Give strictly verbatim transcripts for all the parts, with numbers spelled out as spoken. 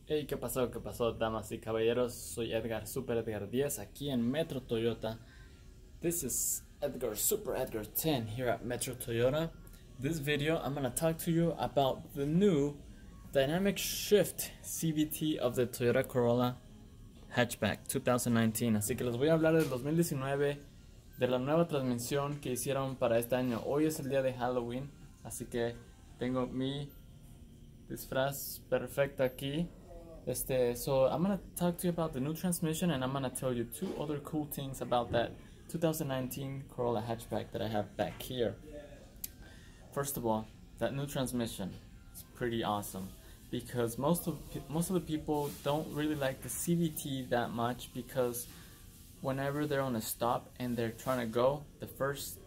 Hey, ¿qué pasó? ¿Qué pasó, damas y caballeros? Soy Edgar, Super Edgar diez, aquí en Metro Toyota. This is Edgar, Super Edgar ten here at Metro Toyota. This video, I'm gonna talk to you about the new dynamic shift C V T of the Toyota Corolla Hatchback twenty nineteen. Así que les voy a hablar del dos mil diecinueve, de la nueva transmisión que hicieron para este año. Hoy es el día de Halloween, así que tengo mi disfraz perfecto aquí. Este, so I'm gonna talk to you about the new transmission, and I'm gonna tell you two other cool things about that twenty nineteen Corolla hatchback that I have back here. First of all, that new transmission is pretty awesome because most of most of the people don't really like the C V T that much, because whenever they're on a stop and they're trying to go the first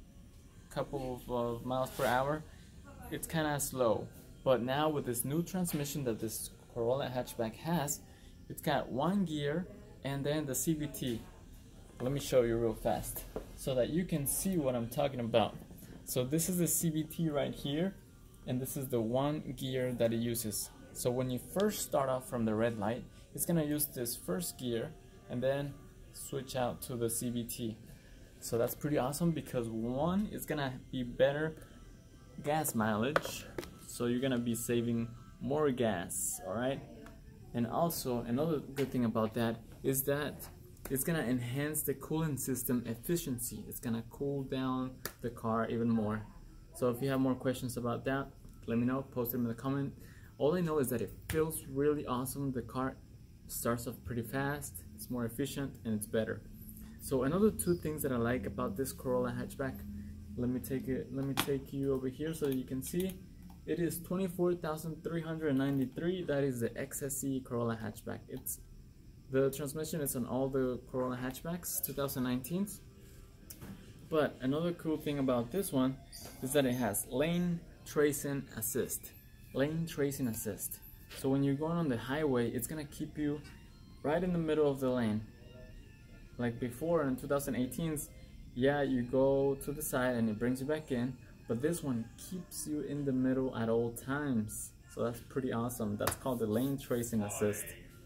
couple of uh, miles per hour, it's kind of slow. But now with this new transmission that this Corolla hatchback has, it's got one gear and then the C V T. Let me show you real fast so that you can see what I'm talking about. So this is the C V T right here, and this is the one gear that it uses. So when you first start off from the red light, it's gonna use this first gear and then switch out to the C V T. So that's pretty awesome because one is gonna be better gas mileage, so you're gonna be saving more gas, all right? And also another good thing about that is that it's gonna enhance the cooling system efficiency. It's gonna cool down the car even more. So if you have more questions about that, let me know, post them in the comment. All I know is that it feels really awesome. The car starts off pretty fast, it's more efficient, and it's better. So another two things that I like about this Corolla hatchback, let me take it let me take you over here so you can see. It is twenty-four thousand three hundred ninety-three. That is the X S E Corolla hatchback. It's the transmission is on all the Corolla hatchbacks twenty nineteen. But another cool thing about this one is that it has lane tracing assist. Lane tracing assist. So when you're going on the highway, it's gonna keep you right in the middle of the lane. Like before in twenty eighteen, yeah, you go to the side and it brings you back in. But this one keeps you in the middle at all times. So that's pretty awesome. That's called the lane tracing assist.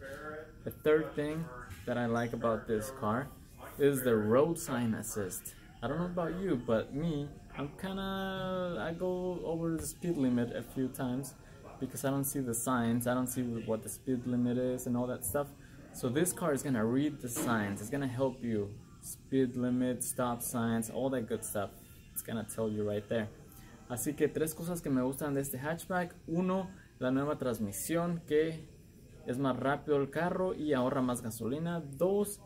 The third thing that I like about this car is the road sign assist. I don't know about you, but me, I'm kinda, I go over the speed limit a few times because I don't see the signs. I don't see what the speed limit is and all that stuff. So this car is gonna read the signs. It's gonna help you. Speed limit, stop signs, all that good stuff. It's gonna tell you right there. Así que tres cosas que me gustan de este hatchback. Uno, la nueva transmisión, que es más rápido el carro y ahorra más gasolina. Dos,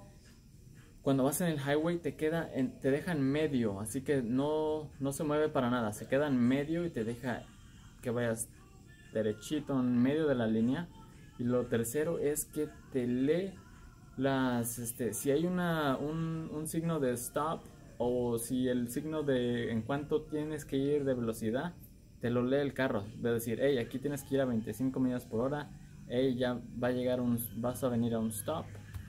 cuando vas en el highway te queda en, te deja en medio, así que no, no se mueve para nada. Se queda en medio y te deja que vayas derechito en medio de la línea. Y lo tercero es que te lee las, este, si hay una, un, un signo de stop, o si el signo de en cuánto tienes que ir de velocidad, te lo lee el carro. De decir, hey, aquí tienes que ir a veinticinco millas por hora. Hey, ya va a llegar un, vas a venir a un stop.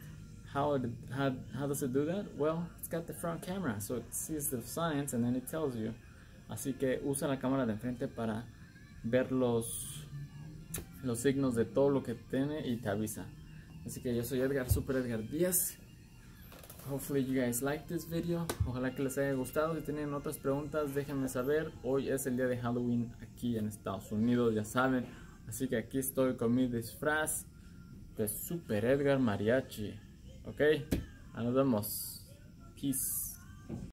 How, it, how, how does it do that? Well, it's got the front camera, so it sees the signs and then it tells you. Así que usa la cámara de enfrente para ver los, los signos de todo lo que tiene y te avisa. Así que yo soy Edgar, Super Edgar diez. Hopefully you guys like this video. Ojalá que les haya gustado. Si tienen otras preguntas, déjenme saber. Hoy es el día de Halloween aquí en Estados Unidos, ya saben. Así que aquí estoy con mi disfraz de Super Edgar Mariachi. Ok, nos vemos. Peace.